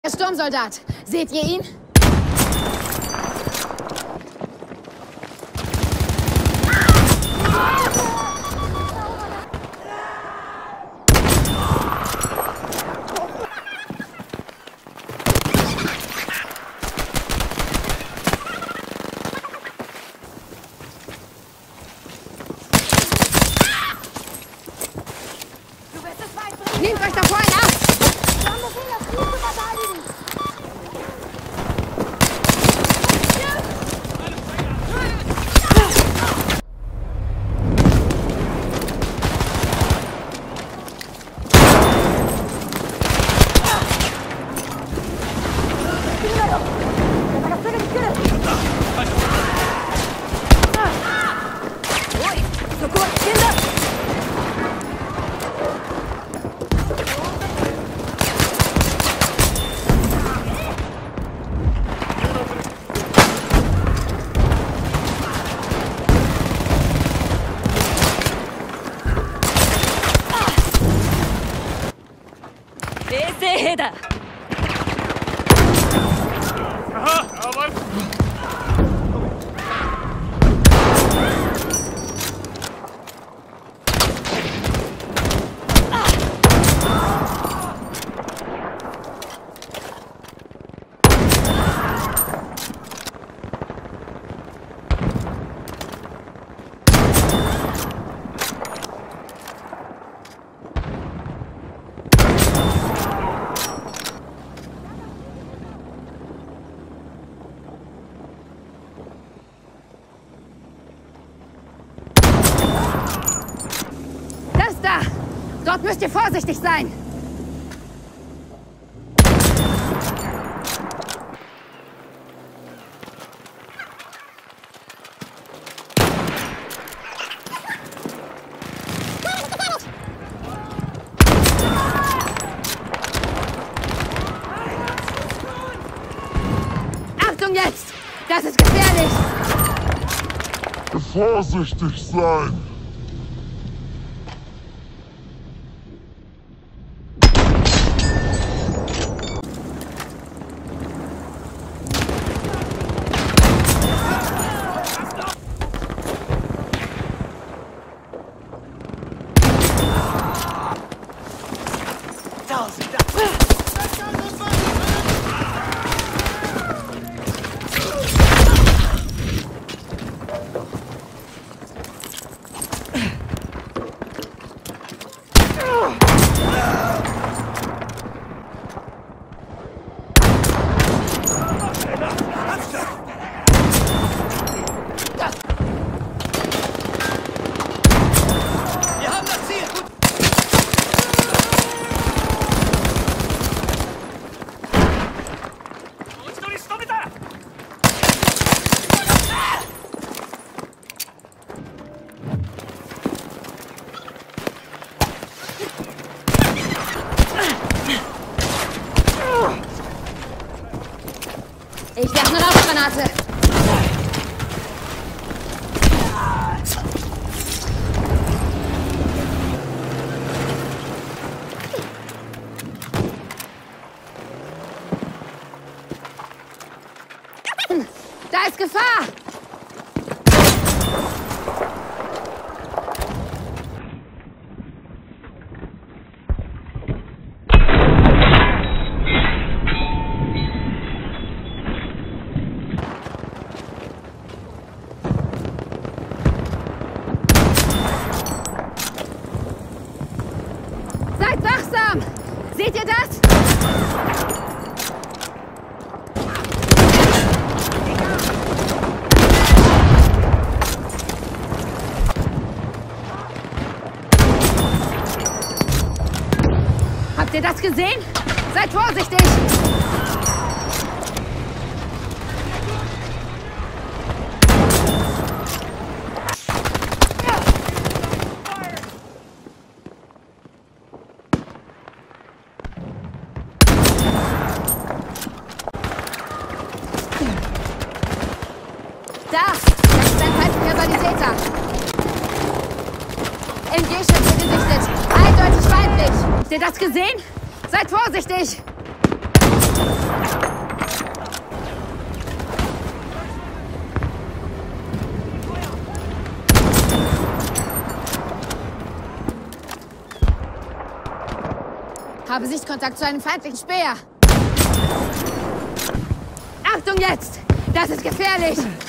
Der Sturmsoldat. Seht ihr ihn? Nehmt euch da vorne ab! Wir haben Befehl, das Ziel zu verteidigen! Da. Aha, aber... Dort müsst ihr vorsichtig sein! Achtung jetzt! Das ist gefährlich! Vorsichtig sein! Ich werfe eine Rauchgranate. Da ist Gefahr! Seid wachsam! Seht ihr das? Habt ihr das gesehen? Seid vorsichtig! Das ist ein feindlicher Sanitäter. MG-Schütze gesichtet. Eindeutig feindlich. Habt ihr das gesehen? Seid vorsichtig! Habe Sichtkontakt zu einem feindlichen Speer. Achtung jetzt! Das ist gefährlich!